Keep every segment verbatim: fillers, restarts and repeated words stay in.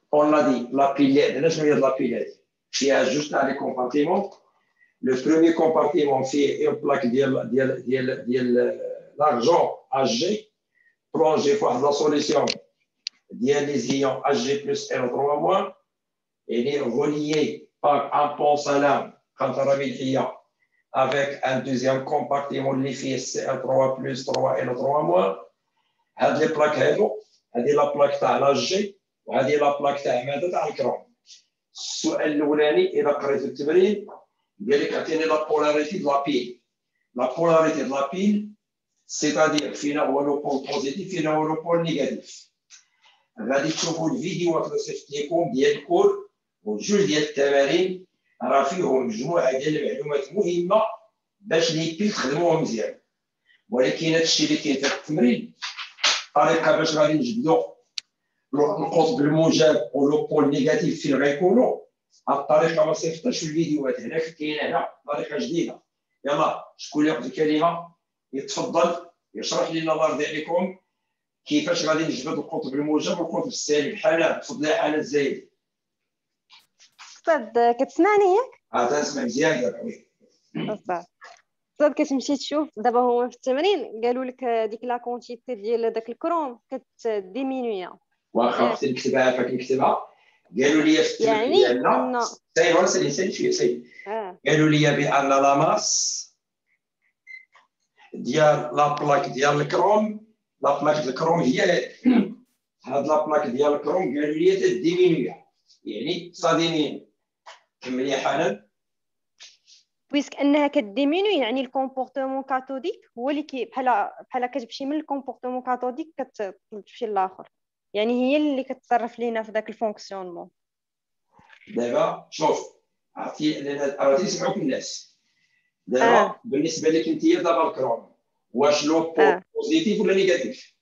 On a dit la pile, la pile, il y a juste dans les compartiments. Le premier compartiment fait une plaque de l'argent Hg plongé dans la solution des ions Hg plus N O trois moins et est relié par un pont salin avec un deuxième compartiment qui fait C L trois plus trois N O trois moins. هذه البلاك هذو هذه لا بلاك تاع لاجي وهذه لا بلاك تاع ماده تاع الكروم. السؤال الاولاني اذا قريت التمرين قال لك عطيني لا بولاريتي د لا بيل. لا بولاريتي د لا بيل سيتادير فينا هو لو بول بوزيتيف فينا هو لو بول نيجاتيف. غادي تشوفوا الفيديوهات اللي صيفط لكم ديال الكور وجوج ديال التمارين راه فيهم مجموعه ديال المعلومات مهمه باش لي بيل تخدموهم مزيان. ولكن هذا الشيء اللي كاين في التمرين طريقه باش غادي نجبدوا القطب الموجب ولو بول نيجاتيف فين غيكونوا. هاد الطريقه ما صيفطتش في الفيديوهات هنا كاينه هنا طريقه جديده. يلا شكون اللي ياخذ الكلمه يتفضل يشرح لنا الله يرضي عليكم كيفاش غادي نجبد القطب الموجب والقطب السالب. حنان تفضلي حنان الزايد. استاذ كتسمعني ياك؟ اه تنسمع مزيان يا خويا. استاذ استاذ كتمشي تشوف دابا هما في التمرين قالوا لك ديك لا كونتيتي ديال داك الكروم كتديمينويا. واخا كنت نكتبها فاك نكتبها قالوا لي في التمرين ديالنا سير ولا سير سير شويه سير. قالوا لي بان لا ماس ديال لا بلاك ديال الكروم لا بلاك ديال الكروم هي هاد لا بلاك ديال الكروم قالوا لي تديمينويا يعني صادمين. كمل يا حنان. بويسك انها كديمينو يعني الكومبورتمون كاثوديك هو اللي كي بحال بحال كتمشي من الكومبورتمون كاثوديك كتمشي للاخر يعني هي اللي كتصرف لينا في داك الفونكسيونمون. دابا شوف عرفتي عرفتي يسمعوك الناس دابا آه. بالنسبه لك انت دابا الكروم واش لو بول آه. بوزيتيف ولا نيجاتيف؟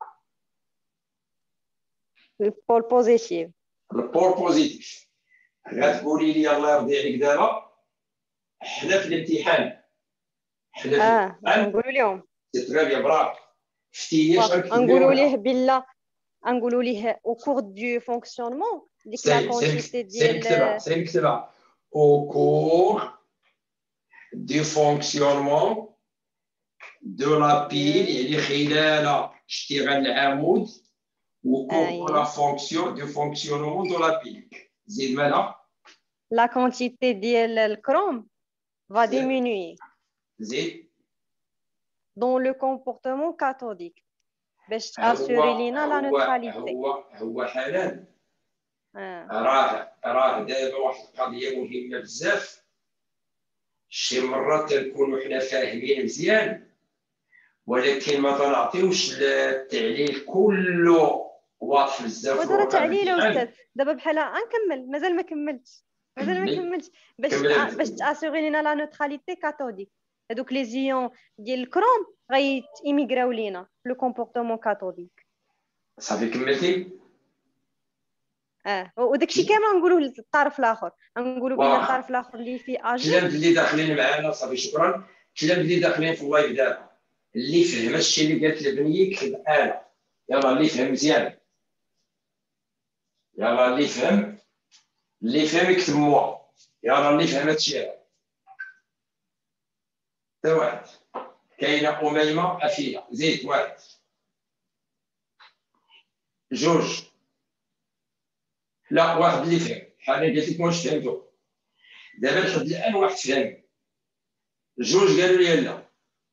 البول بوزيتيف. البول بوزيتيف. غتقولي لي الله يرضي عليك دابا حنا في الامتحان حنا في اه نقولوا لهم سي تري بيان برافو شتي اش نقولوا ليه بالله نقولوا ليه او كور دو فونكسيونمون ديك لا كونتيتي ديال سي نكتبها او كور دو فونكسيونمون دو لا بيل يعني خلال اشتغال العمود و كور لا فونكسيون دو فونكسيونمون دو لا بيل. زيد مالها لا كونتيتي ديال الكروم va diminuer زيد dans le comportement cathodique باش تاسوري لينا لا نوتراليتي. هو هو حنان آه. راه راه دابا واحد القضيه مهمه بزاف. شي مرات كنكونوا حنا فاهمين مزيان ولكن ما تنعطيوش التعليل كله واضح بزاف. ودرا تعليل استاذ دابا بحال نكمل مازال ما كملتش مازال ما كملتش باش باش تاسوري لينا لا نوتراليتي كاثوديك. هذوك لي زيون ديال الكروم غيتيميغراو لينا لو كومبورتمون كاثوديك. صافي كملتي. اه وداكشي كامل نقولوه للطرف الاخر نقولوا بان الطرف الاخر اللي فيه اجي. الكلام اللي داخلين معنا صافي شكرا. الكلام اللي داخلين في اللايف دابا اللي فهم الشيء اللي قالت البنيه يكتب انا. يلا اللي فهم مزيان يلا اللي فهم اللي فهم يكتب موا. يلا اللي فهم هادشي هذا تا واحد. كاينه اميمه افيه زيد واحد جوج. لا واحد اللي فهم حنا قلت لكم واش فهمتوا دابا لحد الان واحد فهم جوج قالوا لي لا.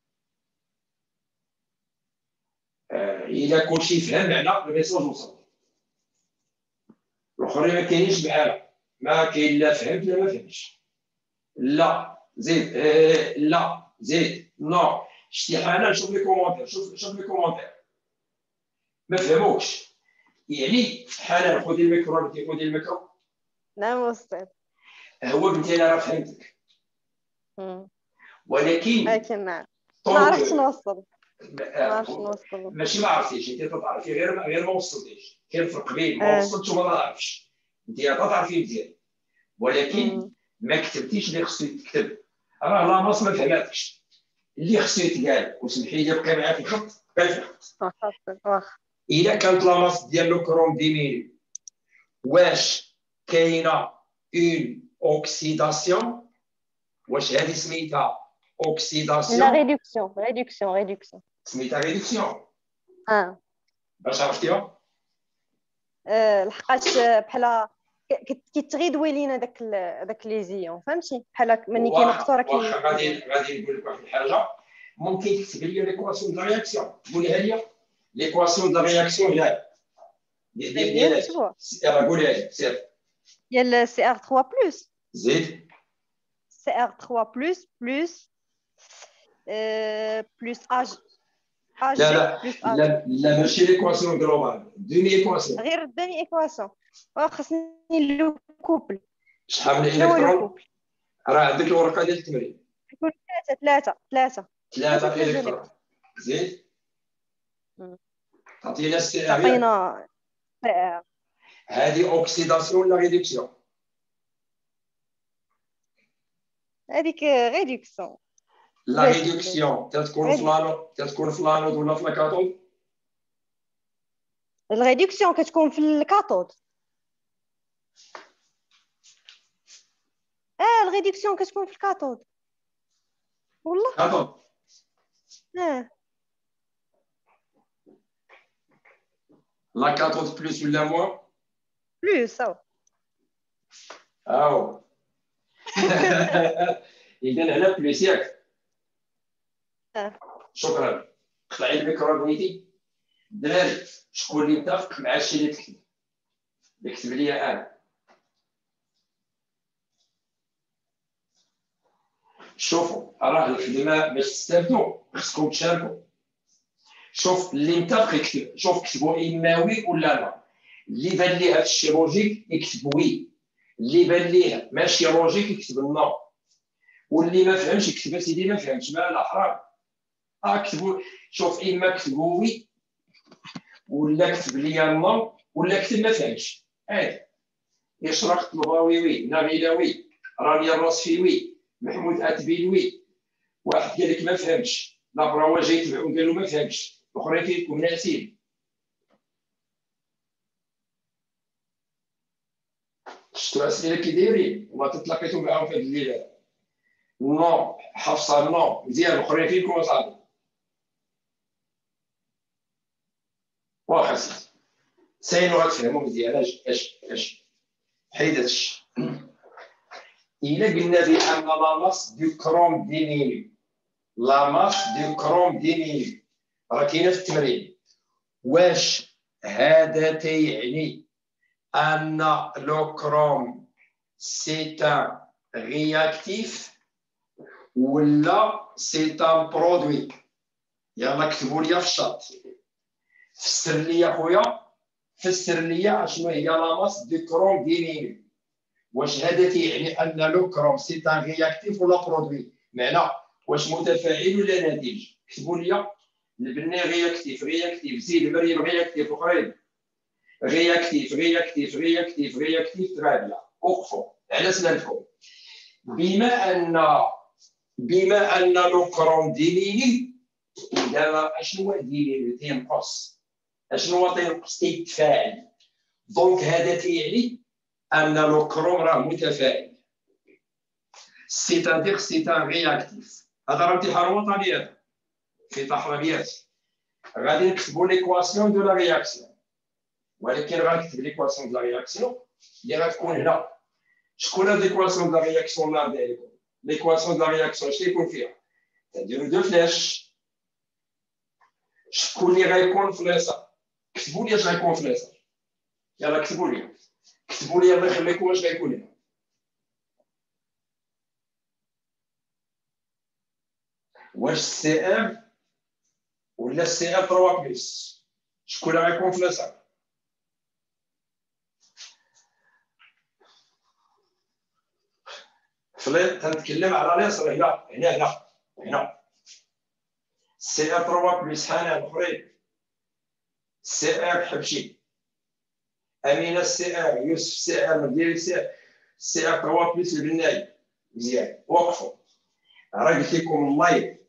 آه الا كلشي فهم معنا الميساج وصل. الاخرين ما كاينينش بحالها ما كاين لا فهمت لا ما فهمتش. لا زيد آه لا زيد نو. شتي حنان شوف لي كومونتير شوف شوف لي كومونتير ما فهموكش يعني. حنان خذي الميكرو بنتي خذي الميكرو. نعم استاذ. هو بنتي انا راه فهمتك ولكن لكن ما عرفتش نوصل ما عرفتش نوصل. ماشي ما عرفتيش انت تعرفي غير غير ما وصلتيش. كاين فرق بين ما وصلتش وما تعرفش. انت تعرفي مزيان ولكن ما كتبتيش اللي خصو يتكتب. راه لا ماس ما فهماتكش اللي خصو يتقال. وسمحي لي بقى معايا في الخط بقى في الخط. واخا الا كانت لا ماس ديال لو كروم ديميني واش كاينه اون اوكسيداسيون، واش هذه سميتها اوكسيداسيون؟ لا ريدكسيون ريدكسيون ريدكسيون سميتها ريدكسيون. اه باش عرفتيها؟ آه، لحقاش بحال كيتغيدوي لينا داك داك لي زيون، فهمتي؟ بحال ملي كينقصوا راه كي واخا غادي غادي نقول لك واحد الحاجه، ممكن تكتب لي ليكواسيون دو رياكسيون، قوليها لي ليكواسيون دو رياكسيون هي ديال ديال نكتبوها. يلاه قوليها لي سير. ديال سي ار ثلاثة بلس زيد سي ار ثلاثة بلس بلس بلس اج اج لا لا بلس اج لا لا ماشي ليكواسيون جلوبال، دومي ايكواسيون. غير الدني ايكواسيون. خاصني لو كوبل. شحال من شنو هو لو الكترون؟ كوبل؟ راه عندك الورقه ديال التمرين. يكون ثلاثة ثلاثة ثلاثة ثلاثه ثلاثة الكترون. زيد تعطينا السي ار. تعطينا سي ار. هذه اوكسيداسيون ولا ريدكسيون؟ هذيك ريدكسيون. لا ريدكسيون تتكون في لانود تتكون في لانود ولا في الكاثود؟ الريدكسيون كتكون في الكاثود. اه الريدكسيون كتكون في الكاثود والله. كاثود. اه لا كاثود بلوس ولا موان؟ بلوس. او او اذا هنا بلوس ياك. اه شكرا. قطعي الميكرو بنيتي. دراري شكون اللي متفق مع الشيء اللي تكتب؟ يكتب لي انا. شوفوا راه الخدمه باش تستافدوا خصكم تشاركوا. شوف اللي متفق يكتب. شوف كتبوا اما وي ولا لا. اللي بان ليه هذا الشيء لوجيك يكتب وي، اللي بان ليه ماشي لوجيك يكتب نو، واللي ما فهمش يكتب سيدي ما فهمش ما لا حرام. اه كتبوا. شوف اما كتبوا وي ولا كتب لي نو ولا كتب ما فهمش عادي. يشرق طلباوي وي، نبيله وي، رانيا الرصفي وي، محمود اتبيل وي. واحد قال لك ما فهمش، لابرا جاي يتبعو قالوا ما فهمش، الاخرين فيكم ناسين. شفتوا الاسئله كي دايرين وما تتلاقيتوا معاهم في هذه الليله. نو حفصه نو مزيان، الاخرين فيكم اصاحبي. واخا سيدي ساينو غتفهموا مزيان. اش اش اش حيد هادشي. الا قلنا بان لا ماس دو كروم ديميني، لا ماس دو كروم ديميني راه كاينه في التمرين، واش هذا تيعني ان لو كروم سي ان رياكتيف ولا سي ان برودوي؟ يلا كتبوا لي في الشات. فسر لي يا خويا، فسر لي شنو هي لا ماس دو كروم ديميني. واش هذا تيعني ان لو كروم سي ان رياكتيف ولا برودوي؟ معنى واش متفاعل ولا ناتج؟ كتبوا لي البناء رياكتيف رياكتيف زيد مريم رياكتيف اخرين رياكتيف رياكتيف رياكتيف رياكتيف ترابيا. وقفوا على سنانكم. بما ان بما ان لو كروم ديميني، اذا اشنو هو ديميني؟ تينقص. اشنو هو تينقص؟ تيتفاعل. دونك هذا تيعني ان لو كروم راه متفاعل، سيتادير سي ان رياكتيف. هذا راه امتحان وطني، هذا في تحريات. غادي نكتبوا ليكواسيون دو لا رياكسيون، ولكن غنكتب ليكواسيون دو لا رياكسيون اللي غتكون هنا. شكون هاد ليكواسيون دو لا رياكسيون اللي غادي عليكم؟ ليكواسيون دو لا رياكسيون اش تيكون فيها؟ تنديروا دو فلاش. شكون اللي غيكون في اليسار؟ كتبوا لي اش غيكون في اليسار. يلا كتبوا لي كتبوا لي الله يخليكم واش غيكون هنا. واش سي ام ولا سي ام ثلاثة بلس؟ شكون اللي غيكون في اليسار؟ فلان تنتكلم على اليسار. هنا هنا هنا هنا سي ام ثلاثة بلس. حنا الاخرين سي ام حبشي، امينه سي ام، يوسف سي ام، ديالي سي سي ام ثلاثة بلس البناي. مزيان وقفوا. راه قلت لكم اللايف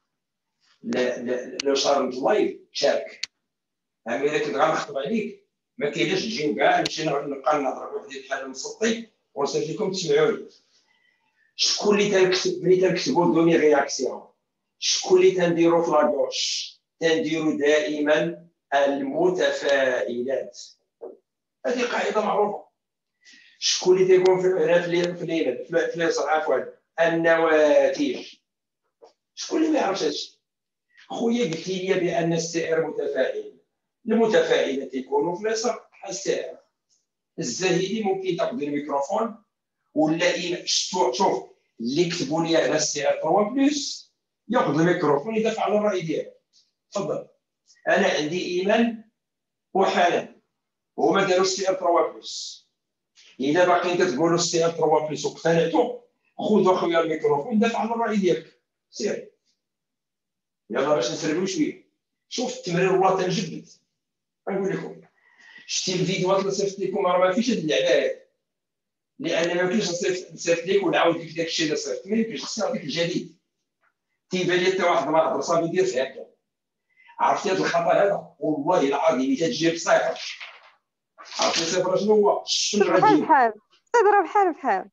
لو شارمت اللايف شارك. امينه كنت غنخطب عليك ما كاينلاش تجيو كاع نمشي نبقى نهضر بوحدي بحال مسطي ونصيفط لكم تسمعوا لي. شكون اللي تنكتب ملي تنكتبوا دوني رياكسيون؟ شكون اللي تنديروا في لاكوش؟ تنديروا دائما المتفاعلات. هذه قاعده معروفه. شكون اللي تيكون في هنا في اليمين في اليسار عفوا؟ النواتج. شكون اللي ما يعرفش هادشي؟ خويا قلتي لي بان السعر متفاعل. المتفاعلات يكونوا في اليسار بحال السعر. الزاهدي ممكن تاخذ الميكروفون ولا شوف اللي كتبوا لي على السعر ثلاثة بلس ياخذ الميكروفون يدافع على الراي ديالو. تفضل. انا عندي ايمان وحنان هما داروا السعر ثلاثة بلس. الا باقيين كتقولوا السعر ثلاثة بلس واقتنعتوا خذوا خويا الميكروفون دافع على الراي ديالك. سير يلا باش نسربوا شويه. شوف التمرير والله تنجبد. نقول لكم شتي الفيديوهات اللي صيفط لكم راه ما فيش هاد اللعبه هادي، لان ما يمكنش نصيفط لك ونعاود لك داك الشيء اللي صيفط. ما يمكنش، خصني نعطيك الجديد. تيبان لي حتى واحد ما هضر صافي دير في هكا. عرفتي هذا الخطا هذا والله العظيم اللي تجي بصفر. عرفتي صفر شنو هو؟ شنو غادي بحال بحال تضرب بحال بحال.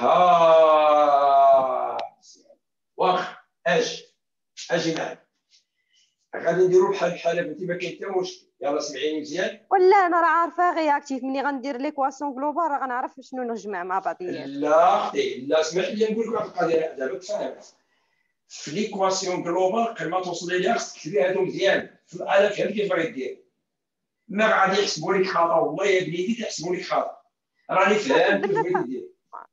ها واخ اجي اجي معاك. غادي نديرو بحال بحال بنتي ما كاين حتى مشكل. يلا سمعيني مزيان. ولا انا راه عارفه رياكتيف ملي غندير ليكواسيون جلوبال راه غنعرف شنو نجمع مع بعضيات. لا اختي لا، اسمح لي نقول لك واحد القضيه دابا تفهم. في ليكواسيون جلوبال قبل ما توصلي ليها خصك تكتبي هادو مزيان. انا فهمت كيف غادي دير. ما غادي يحسبوا لك خطا والله يا بنيتي تحسبوا لك خطا. راني فهمت كيف بغيتي دير.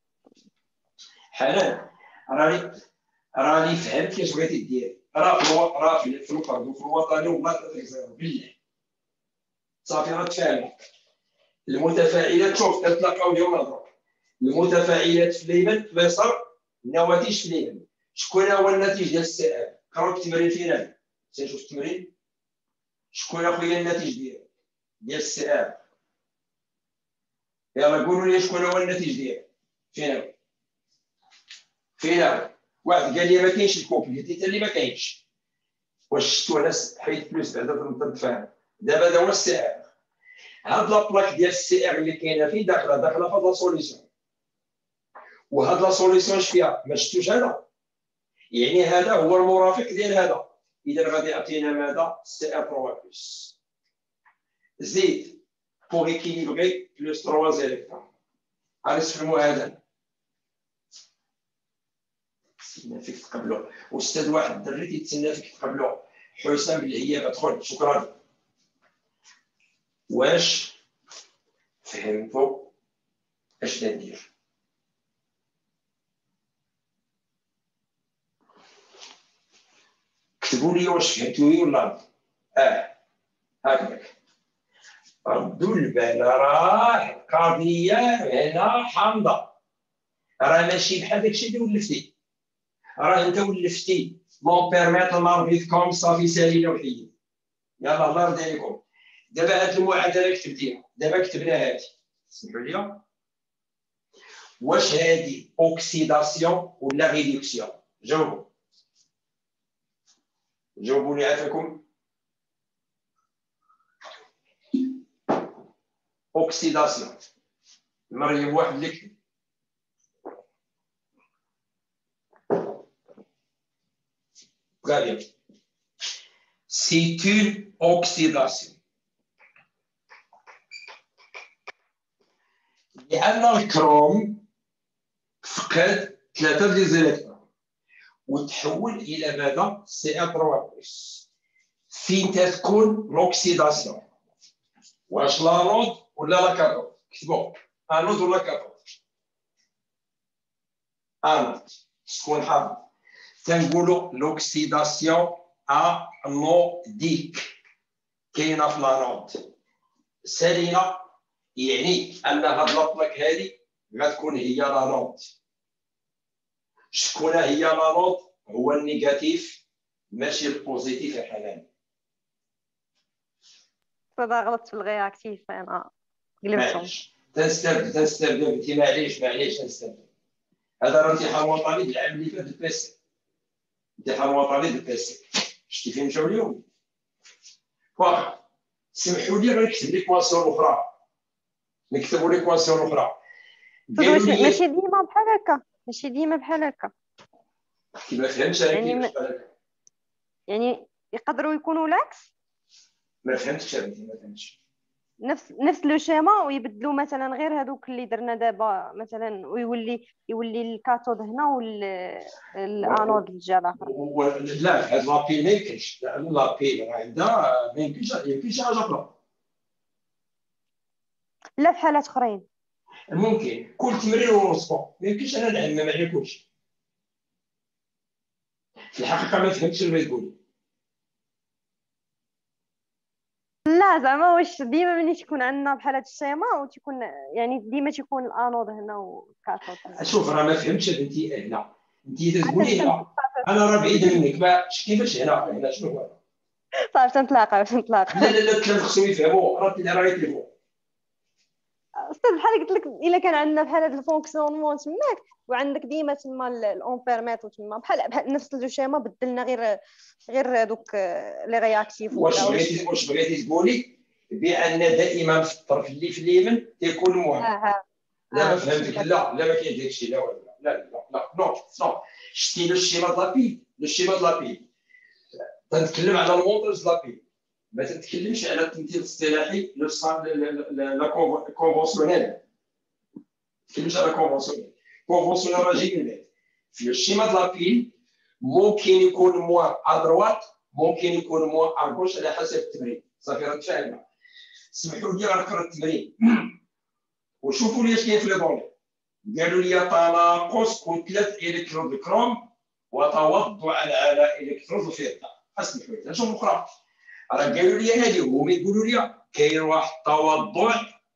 حنان راني راني فهمت كيف بغيتي دير. راه في راه في الفرد وفي الوطني والله تزيرو بالله صافي. راه تفاهم. المتفاعلات شوف تتلاقاو اليوم نهضروا. المتفاعلات في اليمين في اليسار، النواتج في اليمين. شكون هو الناتج ديال السعر؟ قراو التمرين فينا. سنشوف التمرين. شكون اخويا الناتج ديال ديال السعر؟ يلا قولوا لي شكون هو الناتج ديال فينا فينا. واحد قال لي ما كاينش الكوب، قلت لي حتى اللي ما كاينش. واش شفتوا ناس حيت فلوس بعدا تنقدر تفهم. دابا هذا هو السعر. هاد لابلاك ديال السعر اللي كاينه فين داخله داخله في هاد لا سوليسيون. وهاد لا سوليسيون اش فيها؟ ما شفتوش هذا؟ يعني هذا هو المرافق ديال هذا. اذا غادي يعطينا ماذا؟ السعر ثلاثة بلس. زيد بوغ ايكيليبري بلس ثلاثة زيليكترون. غادي تفهموا هذا. تسنى فيك تقبلوا. استاذ واحد الدري تيتسنى فيك تقبلوا. حسام بالهيابه دخل. شكرا. واش فهمتوا اش ندير؟ كتبوا لي واش فهمتوني ولا اه. هكذاك ردوا البال. راه القضيه هنا حامضه. راه ماشي بحال داكشي اللي ولفتي. راه انت ولفتي لون بيرميت نارفيتكم صافي سالينا وحيد. يلا الله يرضي عليكم. دابا هاد المعادله كتبتيها. دابا كتبنا هادي. اسمحوا لي. واش هادي اوكسيداسيون ولا ريدكسيون؟ جاوبوا جاوبوا لي عافاكم. اوكسيداسيون. مريم واحد اللي كتب. Très bien. C'est une oxydation. لأن الكروم فقد ثلاثة ديال الإلكترون وتحول إلى ماذا؟ سي إل ثلاثة بلس. فين تكون الأوكسيداسيون؟ واش لانود ولا لا كاثود؟ كتبوا انود ولا كاثود؟ انود. شكون حافظ؟ تنقولوا لوكسيداسيون انوديك كاينه في لانود. سالينا يعني ان هاد لابلاك هادي غتكون هي لانود. شكون هي لانود؟ هو النيجاتيف ماشي البوزيتيف يا حنان. فدا غلطت في الرياكتيف انا قلبتهم. معليش تنستبدل تنستبدل بنتي. معليش معليش تنستبدل. هذا راه امتحان وطني العام اللي فات البيسي. امتحان وطني البيسي. شتي فين مشاو اليوم؟ واخا سمحوا لي غنكتب ليكواسيون اخرى، نكتبوا ليكواسيون اخرى. ماشي ماشي ديما بحال هكا، ماشي ديما بحال هكا. ما فهمتش انا يعني كيفاش بحال هكا. يعني يقدروا يكونوا العكس. ما فهمتش بنتي، ما فهمتش. نفس نفس لو شيما ويبدلوا مثلا غير هذوك اللي درنا دابا مثلا، ويولي يولي الكاثود هنا والانود الجهه الاخرى. لا هاد لابيل ما يمكنش، لان لابيل راه عندها ما يمكنش يمكن شي حاجه اخرى. لا في حالات اخرين ممكن كل تمرين ونصفو، ما يمكنش انا نعمم على كلشي. في الحقيقه ما فهمتش اللي يقول. لا زعما واش ديما ملي تكون عندنا بحال هاد الشيما وتكون يعني ديما تيكون الانود هنا والكاثود هنا. شوف راه ما فهمتش بنتي. هنا انت تقولي فهمت. هنا، انا راه بعيد منك. ما كيفاش هنا هنا شنو هو؟ صافي تنتلاقاو تنتلاقاو. لا لا لا الثلاثه خصهم يفهموا، راه راه يتلفوا. استاذ بحال قلت لك الا كان عندنا بحال هاد الفونكسيونمون تماك وعندك ديما تما الامبيرميتر تما بحال بحال نفس الشيما بدلنا غير غير دوك لي رياكتيف. واش بغيتي واش بغيتي تقولي بان دائما في الطرف اللي في اليمين تيكون موان؟ اه لا ما اه فهمتك. لا لا ما كاين داكشي. لا لا لا لا نو نو. شتي لو شيما د لابيل، لو شيما د لابيل تنتكلم على المونتاج د لابيل، ما تنتكلمش على التمثيل الاصطلاحي لو لا كونفونسيونيل. ما تنتكلمش على كونفونسيونيل. كونفونسيونيل راه جاي من بعد. في الشيما د لابيل ممكن يكون موان ادروات، ممكن يكون موان اغوش على حسب التمرين. صافي راه تفاهمنا. سمحوا لي غنقرا التمرين وشوفوا لي اش كاين في لي دوني. قالوا لي تناقص كتلة الكترود الكروم وتوضع على الكترود الفضة. اسمحوا لي نشوف نقرا. راه قالوا لي هذه هما يقولوا لي كاين واحد التوضع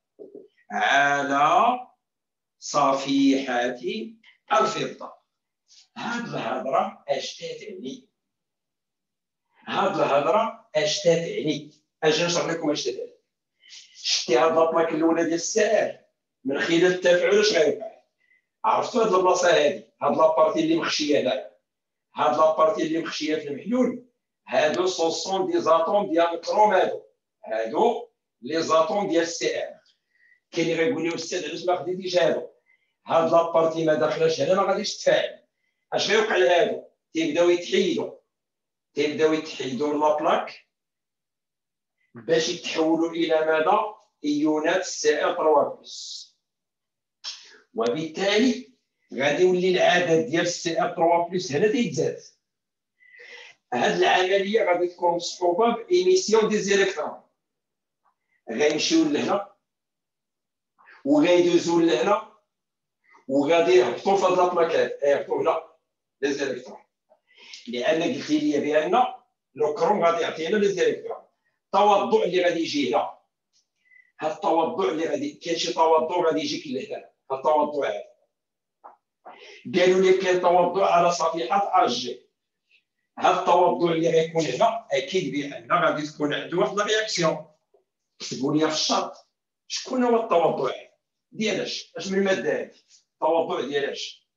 على صفيحة الفضة. هاد الهضرة اش تعني؟ هاد الهضرة اش تعني؟ اجي نشرح لكم اش تعني. شتي هاد لابلاك الاولى ديال السائل من خلال التفاعل اش غيوقع؟ عرفتوا هاد البلاصه هادي، هاد لابارتي اللي مخشيه هنايا، هاد لابارتي اللي مخشيه في المحلول، هادو سوسون دي زاتوم ديال الكروم. هادو هادو لي زاتوم ديال السي ار. كاين اللي غيقول لي استاذ علاش ما خديتيش هادو؟ هاد لابارتي ما داخلاش هنا ما غاديش تفاعل. اش غيوقع لهادو؟ تيبداو يتحيدوا، تيبداو يتحيدوا من لابلاك باش يتحولوا الى ماذا؟ ايونات سي ار ثلاثة بلس. وبالتالي غادي يولي العدد ديال السي ار ثلاثة بلس هنا تيتزاد. هاد العمليه غادي تكون مصحوبه بإيميسيون دي زيليكترون. غيمشيو لهنا وغيدوزو لهنا وغادي يهبطوا في هاد لابلاكات، يهبطوا هنا لي زيليكترون. لان قلتي لي بان لو كروم غادي يعطينا لي زيليكترون. التوضع اللي غادي يجي هنا، هاد التوضع اللي غادي كاين شي توضع غادي يجيك لهنا، هاد التوضع هذا قالوا لي كاين توضع على صفيحه اش جي. هاد التوضع اللي غيكون هنا اكيد بان غادي تكون عنده واحد الرياكسيون. تقول لي في الشرط شكون هو التوضع ديال اش؟ اش من الماده هذه؟ التوضع ديال اش؟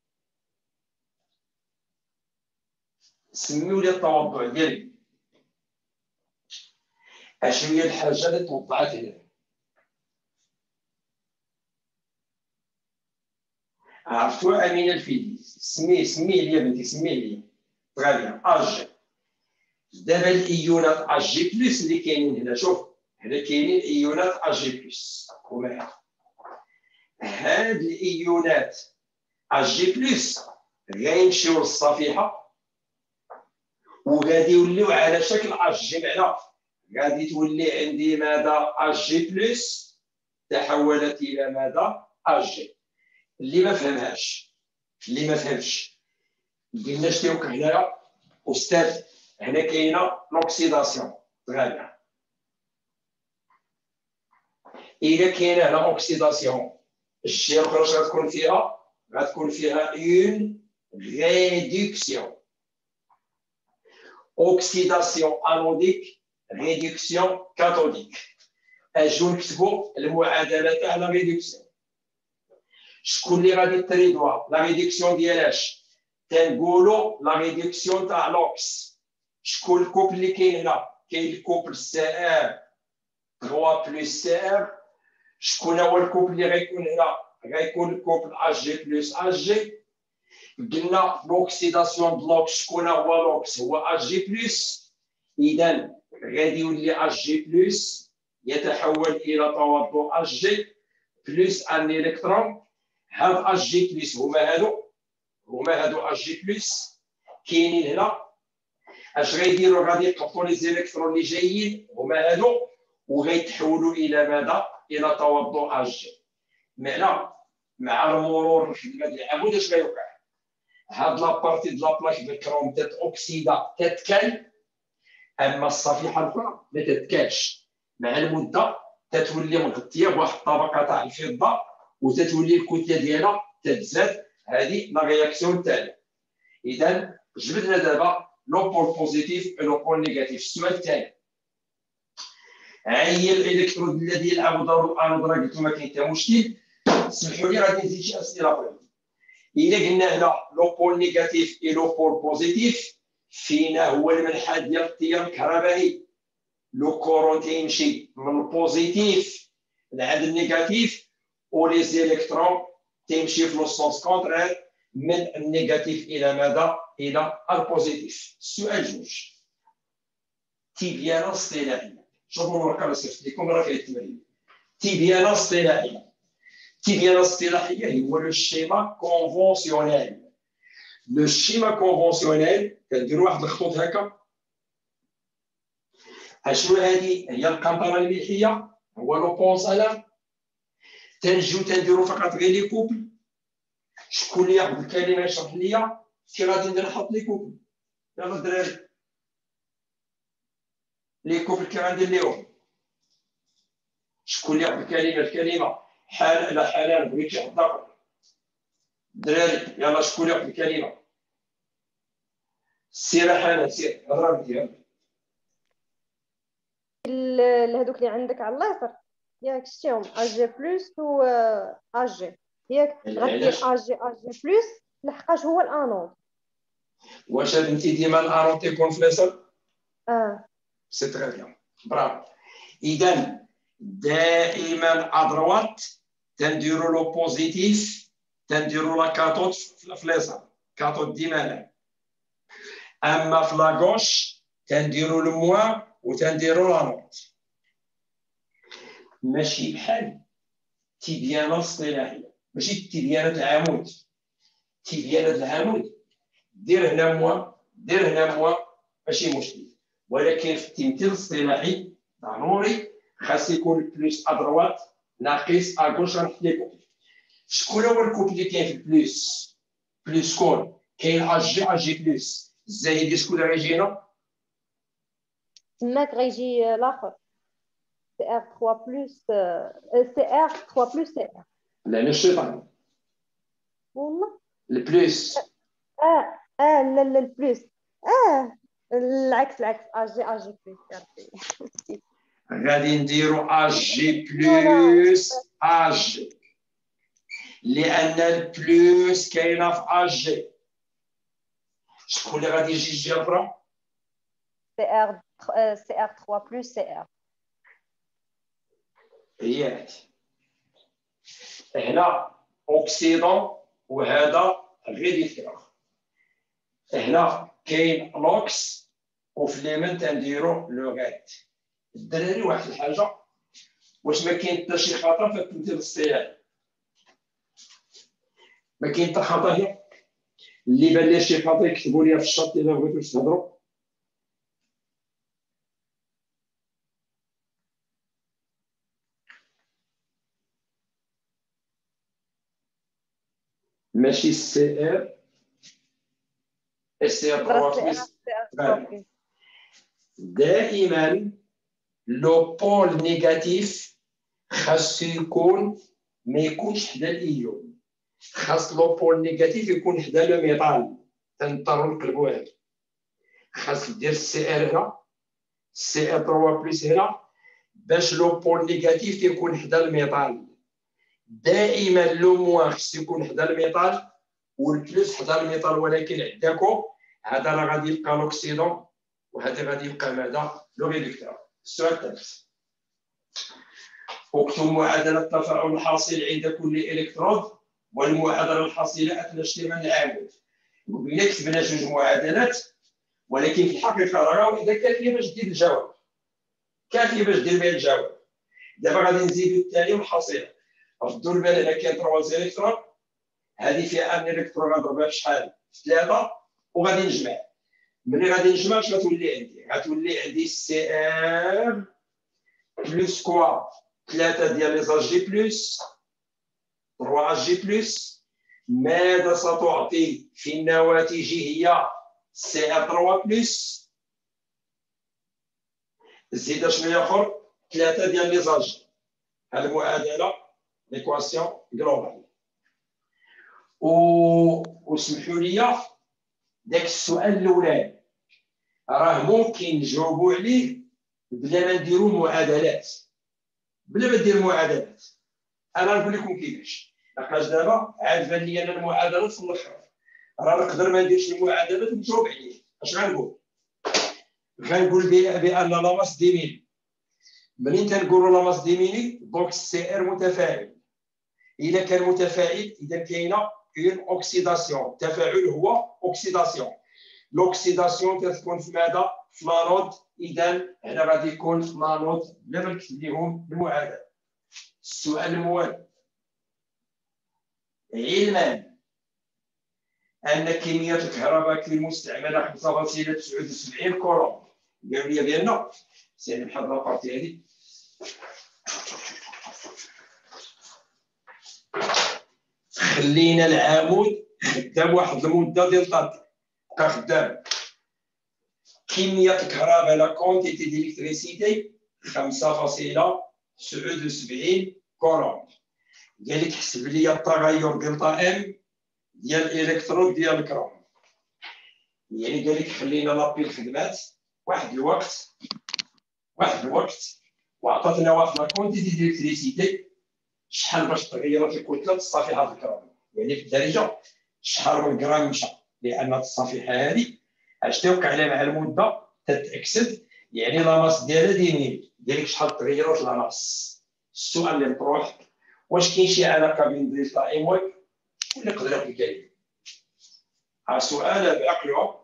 سميو لي التوضع ديالي. اش هي الحاجه اللي توضعت هنا؟ عرفتوا امين الفيدي؟ سميه سميه لي بنتي، سميه لي. تري بيان. اج دابا الايونات اج جي بلس اللي كاينين هنا، شوف هنا كاينين ايونات اج جي بلس. ومعها هاد الايونات اج جي بلس غيمشيو للصفيحه وغادي يوليو على شكل اج جي. معنى غادي تولي عندي ماذا؟ اج جي بلس تحولت الى ماذا؟ اج جي. اللي ما فهمهاش، اللي ما فهمش، قلنا اش تيوقع هنايا استاذ؟ هنا كاينه لوكسيداسيون. تغير اذا كاينه هنا اوكسيداسيون، الشيء الاخرى اش غتكون فيها؟ غتكون فيها اون ريدكسيون. اوكسيداسيون انوديك، ريدكسيون كاثوديك. اجيو نكتبوا المعادله تاع لا ريدكسيون. شكون اللي غادي تريدوا لا ريدكسيون ديال اش؟ تنقولوا لا ريدكسيون تاع لوكس. شكون الكوبل اللي كاين هنا؟ كاين الكوبل سي ار ثلاثة بلس سي ار. شكون هو الكوبل اللي غيكون هنا؟ غيكون الكوبل اش جي بلس اش جي. قلنا لوكسيداسيون د لوكس، شكون هو لوكس؟ هو اش جي بلس. اذا غادي يولي اش جي بلس يتحول الى توضع اش جي بلس ان الكترون. هاد اش جي بلس هما هادو، هما هادو اش جي بلس كاينين هنا. اش غيديروا؟ غادي يقبطوا لي زيليكترون اللي جايين هما هادو وغيتحولوا الى ماذا؟ الى توضع اش جي. معنى مع المرور في هاد العمود اش غيوقع؟ هاد لابارتي د لابلاك بالكروم تتوكسيدا تتكل، اما الصفيحه الاخرى ما تتكالش. مع المده تتولي مغطيه بواحد الطبقه تاع الفضه وتتولي الكتله ديالها تتزاد. هذه لا رياكسيون الثانيه. اذا جبدنا دابا لو بول بوزيتيف ولو بول نيجاتيف. السؤال الثاني، ها هي الالكترود الذي يلعب دور الانود. راه قلت ما كاين حتى مشكل. سمحوا لي غادي نزيد شي اسئله اخرى. إلا قلنا هنا لو بول نيجاتيف اي لو بول بوزيتيف، فينا هو المنحى ديال التيار الكهربائي؟ لو كورون تيمشي من البوزيتيف لعند النيجاتيف، ولي زيليكترون تيمشي في لو سونس كونترير من النيجاتيف الى ماذا؟ الى البوزيتيف. السؤال جوج، تبيان اصطلاحيا. شوفوا الورقه اللي صيفط لكم راه فيها التمارين. تبيان اصطلاحيا. تبيان اصطلاحيا هو لو شيما كونفونسيونيل. لو شيما كونفونسيونيل كنديروا واحد الخطوط هكا. اشنو هذه؟ هي القنطره الملحيه، هو لو بونسالان. تنجيو تنديروا فقط غير لي كوبل. شكون اللي ياخذ الكلمه يشرح ليا كي غادي ندير نحط لي كوبل؟ يلا الدراري، لي كوبل كي غندير ليهم؟ شكون اللي ياخذ الكلمه؟ الكلمه حال لا حلال بغيت يحط داخل الدراري. يلا شكون ياخذ الكلمه؟ سير حنان سير هضر ديالك. هذوك اللي عندك على اليسار ياك شتيهم اش جي بلس و اش جي ياك غدير اش جي اش جي بلس لحقاش هو الانود. واش انتي ديما الانود تيكون في اليسار؟ اه سي تري بيان برافو. اذا دائما ادروات تنديروا لو بوزيتيف، تنديروا لا كاتود في اليسار، كاتود ديما هنا. اما في لاغوش تنديروا الموا وتنديروا لانود. ماشي بحال تبيان اصطلاحيه، ماشي تبيانات العمود. تبيانات العمود دير هنا موا دير هنا موا ماشي مشكل، ولكن في التمثيل الاصطلاحي ضروري خاص يكون بلوس ادروات ناقص اغوش. غنحط لكم شكون هو الكوبل اللي كاين في البلوس؟ بلوس كون كاين اش جي اش جي بلوس. الزايد شكون اللي غيجي هنا؟ تماك غيجي الاخر سي ار ثلاثة بلس سي ار ثلاثة بلس سي ار. لا لا الشيطان والله البلوس. اه اه لا لا البلس اه العكس العكس اش جي اش جي بلس. غادي نديرو اش جي بلس اش جي لان البلوس كاينه في اش جي. شكون اللي غادي يجي الجهه الاخرى؟ سي ار سي ار ثلاثة بلس سي ار. هي هادي هنا اوكسيدون وهذا غير ديفيرون. هنا كاين لوكس وفي اليمين تنديرو لو غات. الدراري واحد الحاجه، واش ما كاين حتى شي خطا في التمثيل الاصطلاحي؟ ما كاين حتى خطا هنا؟ اللي بان ليه شي خطا يكتبوا لي في الشات الا بغيتو تهضروا. ماشي سي ار اس ار ثلاثة. دائما لو بول نيجاتيف خاصو يكون ما يكونش حدا الايون. خاص لو بول نيجاتيف يكون حدا لو ميطال. تنضطروا نقلبوا هذا. خاص دير السي ار هنا، سي ار ثلاثة بلس هنا باش لو بول نيجاتيف يكون حدا الميطال. دائما لو موان خص يكون حدا الميطال والبلوس حدا الميطال، ولكن عندكم هذا راه غادي يبقى لوكسيدون وهذا غادي يبقى ماذا؟ لو ريدكتور. السؤال الثالث، اكتب معادله التفاعل الحاصل عند كل الكترود والمعادله الحاصله اثناء اشتمال العمود. قلنا كتبنا جوج معادلات، ولكن في الحقيقه راه واحده كافيه باش دير الجواب، كافيه باش دير بها الجواب. دابا غادي نزيدو الثانيه والحاصله. ردوا البال على كاين ثلاثة الكترون، هذه فيها ان الكترون غنضربها في شحال؟ في ثلاثه، وغادي نجمع. ملي غادي نجمع اش غتولي عندي؟ غتولي عندي سي ار بلس كوا ثلاثه ديال لي زاج جي بلس ثلاثة جي بلس. ماذا ستعطي في النواتج هي سي ار ثلاثة بلس زيد شنو اخر؟ ثلاثه ديال لي زاج. هذه المعادله ليكواسيون جلوبال. و وسمحوا لي داك السؤال الاولاني راه ممكن نجاوبوا عليه بلا ما نديروا معادلات، بلا ما ندير معادلات. انا نقول لكم كيفاش. لحقاش دابا عاد بان لي انا المعادلات في الاخر، راه نقدر ما نديرش المعادلات ونجاوب عليه. اش غنقول؟ غنقول بان لا ماس ديميني. منين تنقولوا لا ماس ديميني دونك السي ار متفاعل. اذا كان متفاعل اذا كاينه اون اوكسيداسيون. التفاعل هو اوكسيداسيون. لوكسيداسيون تتكون في ماذا؟ في لانود. اذا هنا غادي يكون في لانود بلا ما نكتب لهم المعادله. السؤال الموالي: علما ان كميه الكهرباء المستعمله خمسة فاصلة تسعة وسبعين كولوم. قالوا لي بان سي بحال لابارتي هذه خلينا العمود خدام واحد المده ديال طاط بقى خدام. كميه الكهرباء لا كونتيتي ديليكتريسيتي خمسة فاصلة تسعة وسبعين كولوم. قال لك حسب لي التغير دلتا ام ديال الالكترون ديال الكروم. يعني قال لك خلينا لابي الخدمات واحد الوقت واحد الوقت وعطاتنا واحد لا كونتيتي ديليكتريسيتي شحال باش تغيرت الكتله الصفيحه الكروم. يعني في الدارجه شحال من غرام مشى، لان الصفيحه هذه اش توقع عليها مع المده تتاكسد. يعني لا ماس ديالها ديني ديال شحال تغيرت لا ماس. السؤال اللي مطروح: واش كاين شي علاقه بين دلتا ام واي ولا يقدر يعطي الكلمه؟ ها سؤال بعقله.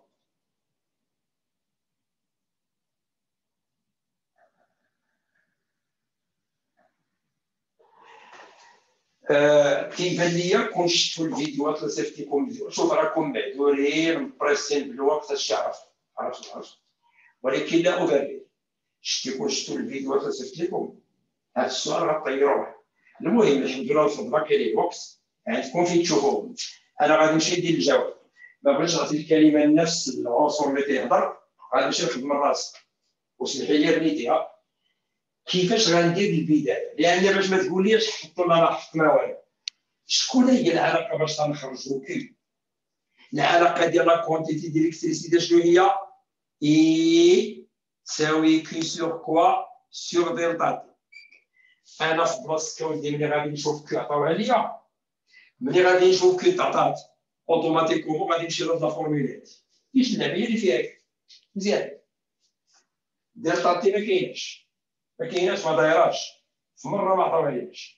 آه كيبان ليا كون شفتوا الفيديوهات اللي صيفطيكم الفيديو، شوف راكم معذورين مبرسين بالوقت اش تعرف عرفت عرفت، ولكن لا ابرر. شتي كون شفتوا الفيديوهات اللي صيفط لكم هذا السؤال غطيروه. المهم الحمد لله الفضل كاين الوقت عندكم فين تشوفوهم. انا غادي نمشي ندير الجواب، ما بغيتش نعطي الكلمه لنفس العنصر اللي تيهضر، غادي نمشي نخدم راسي. وسمحي لي بنيتي كيفاش غندير البدايه، لان باش ما تقوليش حطوا لنا حط ما والو. شكون هي العلاقه باش غنخرجوا كي العلاقه ديال لا كونتيتي ديليكتريسيتي شنو هي؟ اي تساوي كي سور كوا سور دلتا. انا في بلاصتك ولدي ملي غادي نشوف كي عطاوها ليا، ملي غادي نشوف كي تعطات اوتوماتيكومون غادي نمشي لهاد لا فورمولات. كاينش اللعبه هي اللي فيها مزيان. دلتا تي ما كايناش ما كايناش ما دايراش في مره ما عطاوهاليش.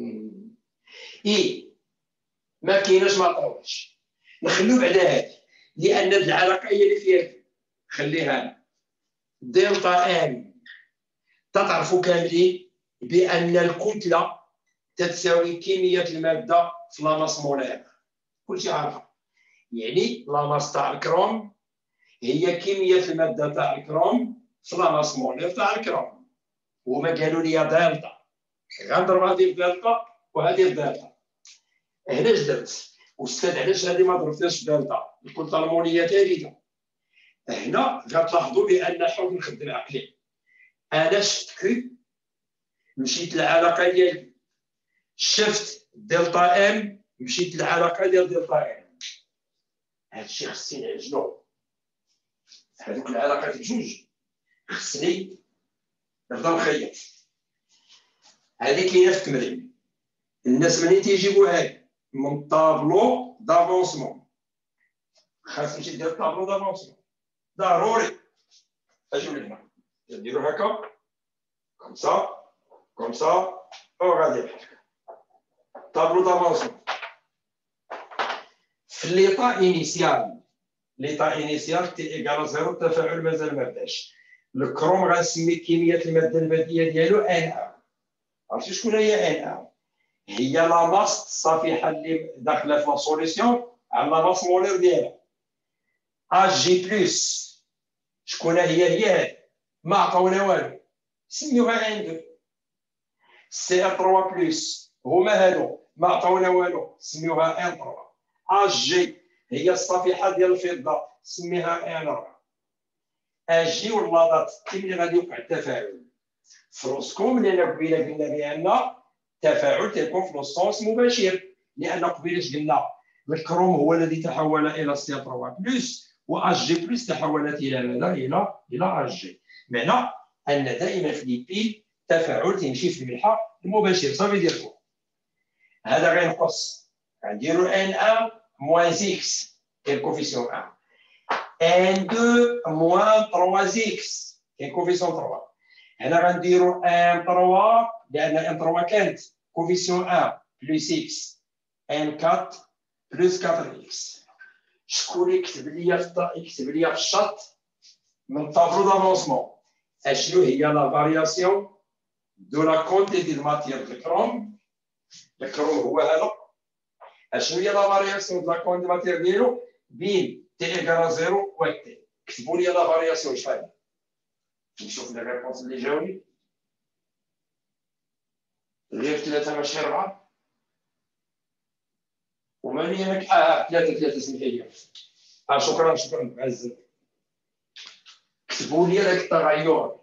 اي ما كايناش ما عطاوهاش. نخليو بعدا هادي لان هاد العلاقه هي اللي فيها. خليها دلتا ام. تعرفوا كاملين بان الكتله تتساوي كميه الماده في لاماس مولار. كلشي عارفها. يعني لاماس تاع الكروم هي كميه الماده تاع الكروم في لاماس مولار تاع الكروم. وهما قالوا لي دلتا، غنضرب هذه الدلتا وهذه الدلتا. هنا اش درت؟ استاذ علاش هذه ما ضربتهاش دلتا؟ الكتله الموليه ثابته. هنا غتلاحظوا بان حاول نخدم عقلي. انا شفت كي مشيت للعلاقه ديالي، شفت دلتا ام مشيت للعلاقه ديال دلتا ام. هادشي خصني نعجنو. هذوك العلاقات بجوج خصني نبدا نخيط. هذه كاينه في التمرين. الناس منين تيجيبوها هذه من طابلو دافونسمون، خاص نمشي ندير طابلو دافونسمون ضروري. اجيو لهنا نديرو هكا خمسة كوم سا وغادي بحال طابلو دافونسمون. في ليطا انيسيال، ليطا انيسيال تي ايكال زيرو، التفاعل مازال ما بداش. الكروم غنسمي كميه الماده البديهيه ديالو ان ا. عرفتي شكون هي ان ا؟ هي لا ماس الصفيحه اللي داخله في لا سوليسيون على لا ماس مولير ديالها. ا جي بلس شكون هي؟ هي هذه، ما عطاونا والو، سميوها ان دو. سي ار ثلاثة بلس هما هادو، ما عطاونا والو، سميوها ان ثلاثة. ا جي هي الصفيحه ديال الفضه، سميها ان أربعة. ا جي واللاضات ملي غادي يوقع التفاعل في راسكم، لان قبيله قلنا بان التفاعل تيكون في السونس مباشر، لان قبيله قلنا الكروم هو الذي تحول الى سي ثلاثة بلس، و ا جي بلس تحولت الى ماذا؟ الى الى ا جي. معنى ان دائما في ليبيد تفاعل تيمشي في الملحه المباشر. صافي ديالكم هذا غينقص، غنديرو ان واحد موان اكس كاين كوفيسيون واحد، ان اثنين موان ثلاثة اكس كاين كوفيسيون ثلاثة. هنا غنديرو ان ثلاثة لان ان ثلاثة كانت كوفيسيون واحد بلس اكس، ان أربعة بلس أربعة اكس. شكون يكتب لي يكتب لي في الشط من الطابلو دافونسمون اشنو هي لا فارياسيون دو لا كونتيتي دو ماتيير دو كروم؟ الكروم هو هذا. اشنو هي لا فارياسيون دو لا كونتيتي دو ماتيير ديالو بين تي ايكال زيرو و تي؟ كتبوا لي لا فارياسيون شحال. نشوف لي ريبونس اللي جاوني. غير ثلاثة ماشي أربعة. ومالي أنا اه ثلاثة ثلاثة سمحي لي. اه شكرا شكرا عز. كتبوا لي هذاك التغير.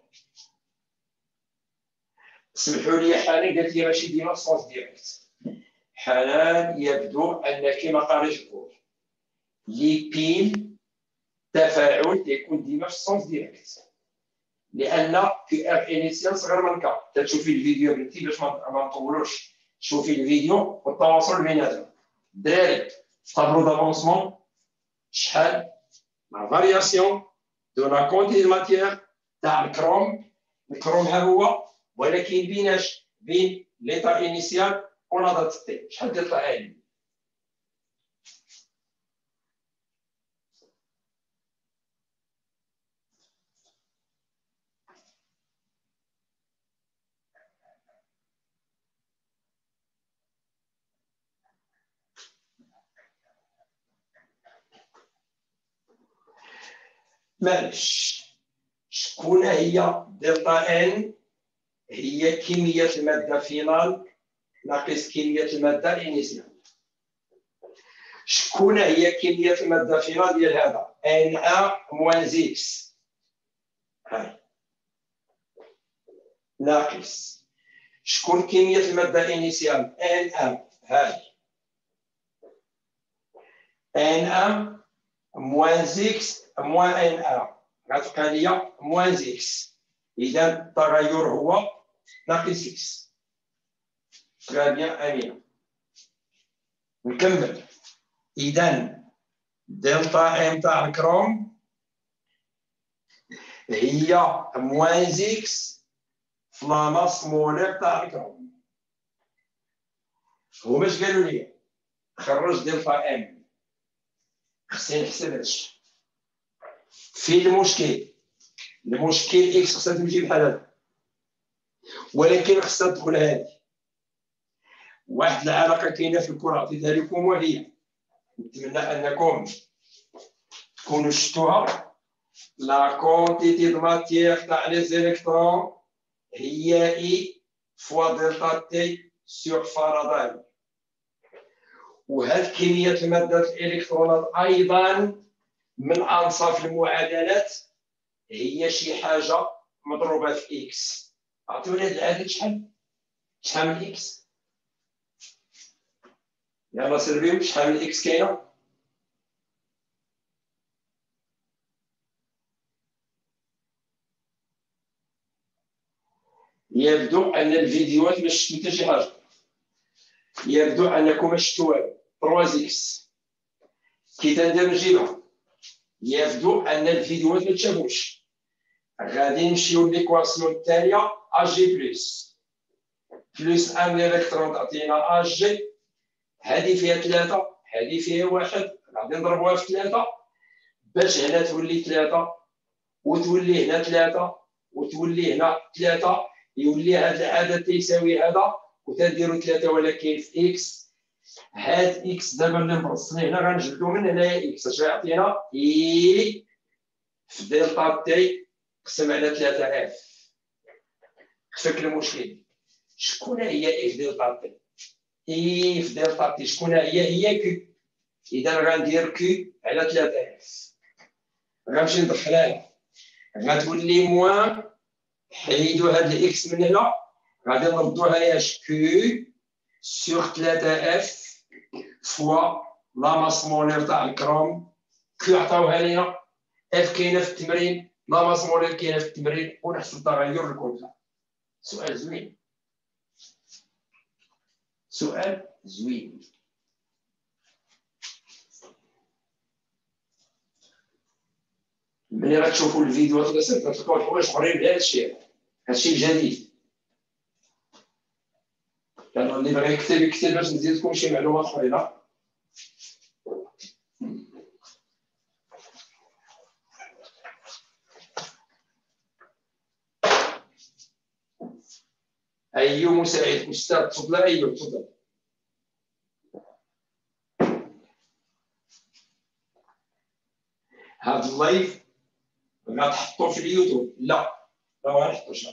سمحوا لي حنان قالت لي ماشي ديما في الصوت ديريكت. حنان يبدو أنك ما قاريش الكود. ليبين تفاعل يكون ديما في الصوت ديريكت. لان في ار انيسيال صغير من كا. تشوفي الفيديو بنتي باش ما نطولوش، شوفي الفيديو والتواصل بيناتهم. الدراري في طابلو دافونسمون شحال لا فارياسيون دو لا كونتي دو ماتيير تاع الكروم. الكروم ها هو، ولكن بيناش بين ليطا انيسيال و لا دات تي شحال دلتا عالي. معليش، شكون هي دلتا ان؟ هي كمية المادة فينال ناقص كمية المادة انيسيال. شكون هي كمية المادة فينال ديال هذا؟ ان ا موان زيكس هاي ناقص شكون كمية المادة انيسيال؟ ان ا هاي ان ا موان زيكس موان ان ا غتبقى ليا موان زيكس. إذا التغير هو ناقص اكس. تري بيان امين. نكمل. إذا دلتا ام تاع الكروم هي موان زيكس في لا ماس مولير تاع الكروم. هما اش قالوا لي؟ خرج دلتا ام. خصني نحسب هادشي. فين المشكل؟ المشكل اكس خصها تمشي بحال هذا، ولكن خصها تدخل هذه. واحد العلاقه كاينه في الكره عطيتها لكم وهي نتمنى انكم تكونوا شفتوها. لا كونتيتي دو ماتيير تاع لي زيليكترون هي اي فوا دلتا تي سور فاراداي. وهاد كميه الماده الالكترونات ايضا من انصاف المعادلات هي شي حاجه مضروبه في اكس. عطيوني هاد العدد شحال؟ شحال من اكس؟ يلا سيربيو شحال من اكس كاينه؟ يبدو ان الفيديوهات ما شفتو حتى شي حاجه. يبدو انكم ما شفتو والو. ثلاثة اكس كي تندير نجيبها. يبدو ان الفيديوهات ما تشافوش. غادي نمشيو ليكواسيون الثانيه ا جي بلس. بلس ان الكترون تعطينا اج جي. هذه فيها ثلاثه، هذه فيها واحد، غادي نضربوها في ثلاثه باش هنا تولي ثلاثه وتولي هنا ثلاثه وتولي هنا ثلاثه، يولي هذا العدد تيساوي هذا وتنديروا ثلاثه ولكن في اكس. هاد اكس دابا اللي مبسطين هنا غنجبدوا من هنايا اكس اش غيعطينا اي في دلتا تي قسم على ثلاثة اف. خفك المشكل. شكون هي اي في دلتا تي؟ اي في دلتا تي شكون هي؟ هي كيو. اذا غندير كيو على ثلاثة اف، غنمشي ندخلها غتولي موان، حيدوا هاد الاكس من هنا غادي نردوها ياش كيو سور ثلاثة اف فوا لا ماس مولير تاع الكروم. كيو عطاوها لينا، اف كاينه في التمرين، لا ماس مولير كاينه في التمرين، ونحسب التغير الكلفه. سؤال زوين، سؤال زوين. ملي غتشوفوا الفيديوهات اللي صيفط غتلقاو حوايج اخرين بهذا الشيء، هادشي الجديد. يعني اللي بغى يكتب يكتب باش نزيد لكم شي معلومات اخرين. أيوب مساعد أستاذ، تفضل أيوب تفضل. هاد اللايف غتحطو في اليوتيوب؟ لا ما غنحطوش.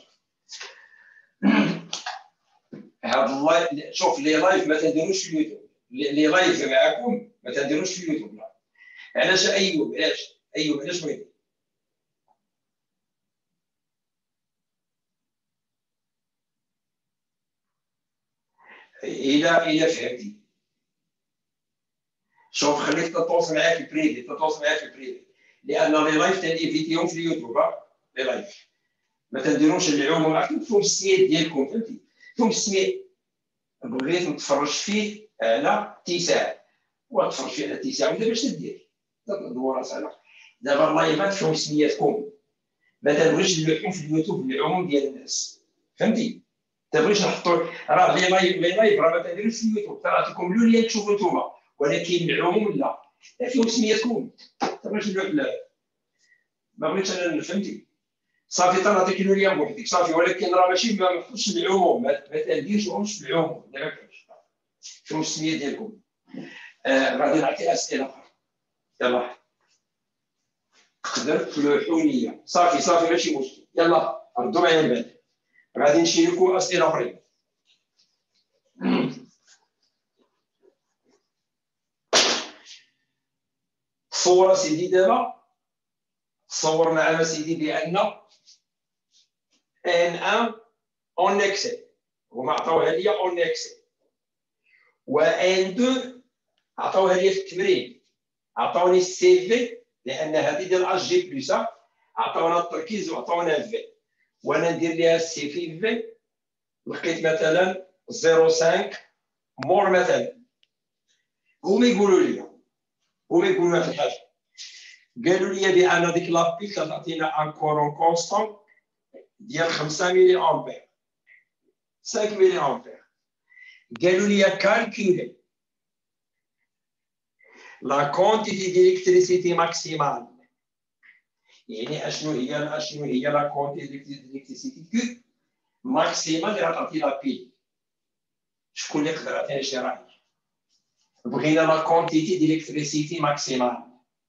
هاد اللايف شوف لي لايف ما تنديروش في اليوتيوب، لي لايف معاكم ما تنديروش في اليوتيوب. لا علاش أيوب؟ علاش أيوب علاش بغيتي؟ إلا إلا فهمتي. شوف خليك تتواصل معايا في البريفي، تتواصل معايا في البريفي، لأن لي لايف تنيفيتيهم في اليوتيوب. لي لايف ما تنديروش العموم، عرفتوا فيهم السميات ديالكم، فهمتي؟ فيهم السميات. بغيت نتفرج فيه على اتساع وتفرج فيه على اتساع، ودابا باش تدير تدور راسك. دابا اللايفات فيهم سمياتكم، ما تبغيش اللحوم في اليوتيوب العموم ديال الناس، فهمتي؟ ما تبغيش نحطوا راه لي لايف لي لايف راه ما تديروش في اليوتيوب، تعطيكم لو ليان تشوفوا نتوما، ولكن العموم لا فيهم سمياتكم. ما تبغيش اللحم، ما بغيتش انا، فهمتي؟ صافي تنعطيك لو ليان بوحدك صافي، ولكن راه ماشي ما نحطش العموم، ما تديرش في العموم. لا ما كاينش. شنو السميه ديالكم؟ آه غادي نعطي اسئله اخرى. يلا تقدر لوحونيه صافي صافي ماشي مشكل. يلا ردوا معايا من بعد، غادي نشيركم اسئله اخرين. تصور سيدي دابا، تصور معنا سيدي بان ان ان اون اكسل هما عطاوها لي اون اكسل، و ان اثنين عطاوها لي في التمرين، عطاوني السي في لان هذه ديال اش جي بلس، عطاونا التركيز وعطاونا في، وانا ندير ليها السي في في لقيت مثلا صفر فاصلة خمسة مور مثلا. هما يقولوا لي هما يقولوا واحد الحاجه، قالوا لي بان ديك لابيل كتعطينا ان كورون كونستون ديال خمسة ملي امبير خمسة ملي امبير. قالوا لي كالكولي لا كونتيتي ديليكتريسيتي ماكسيمال، يعني اشنو هي اشنو هي لا كونتيتي ديليكتريسيتي كو ماكسيمال اللي غتعطي لا بيل. شكون اللي يقدر يعطينا شي راي؟ بغينا لا كونتيتي ديليكتريسيتي ماكسيمال.